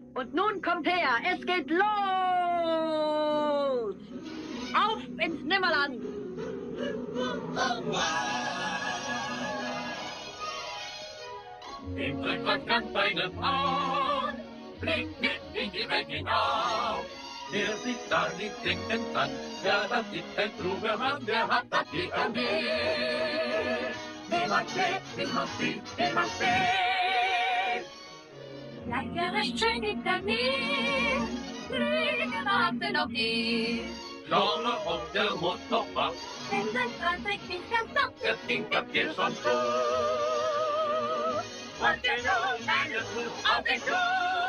Und nun kommt her, es geht los! Auf ins Nimmerland! Im Rückwärts ganz eine Frau, fliegt mit in die Welt hinaus. Der sich da nicht denken kann, ja, das ist ein kluger Mann, der hat das Vitamin. Niemand schläft, niemand sieht, niemand steht. Bleibt ja recht schön in der Nähe, Fliegen warten auf ihn. Schorle auf der Mund noch was, Denn sein Fahrzeug nicht ganz ab. das Ding habt ihr schon gut. Und der Lohn, eine Fuß auf den Klo.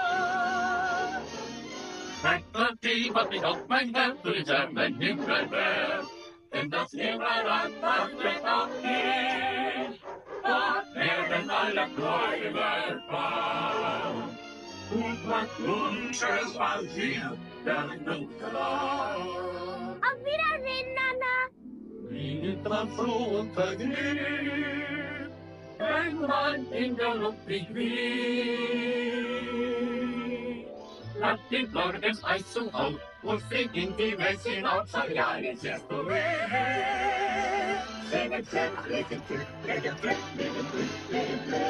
Mein Partie, was mich auf mein Herz durchsagt, mein Himmel, denn das Nimmerland, das wird auch nicht. Dort werden alle Träume wahr. Und was Wunsches war hier, der Dunkelheit. Auf Wiedersehen, Nana. Fliegt man froh und vergnügt, wenn man in der Luft sich wiegt. Lasst den Morgens Eis zum Haus und fliegt in die Welt hinaus, ja, jetzt ist du weg. Singen Flip, legen Flip, legen Flip, legen Flip, legen Flip.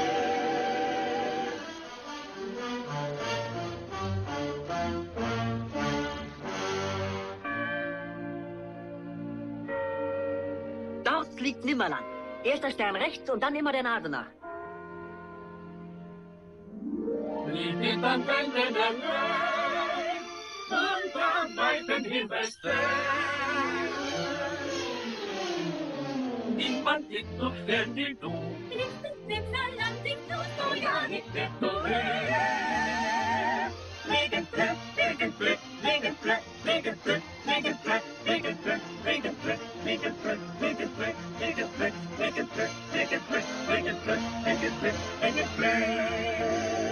Dort liegt Nimmerland. Erster Stern rechts und dann immer der Nase nach. Fliegt in den Wänden der Welt und am weiten Westen. Niemand liegt so fern wie du. Nimmerland singt du so, ja, nicht Nicht so leer. Legen Flip, legen Flip, legen Flip, legen Flip, legen Flip, legen Flip, legen Flip, legen Flip, legen Flip, legen Flip, legen Flip, legen Flip, legen Flip, legen Flip, legen Flip.